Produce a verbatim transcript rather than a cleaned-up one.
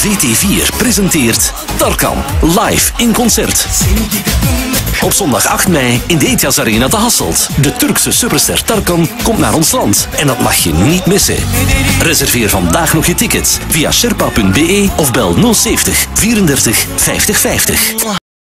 V T vier presenteert Tarkan live in concert. Op zondag acht mei in de E T I A S Arena te Hasselt. De Turkse superster Tarkan komt naar ons land en dat mag je niet missen. Reserveer vandaag nog je ticket via sherpa punt be of bel nul zeventig vierendertig vijftig vijftig.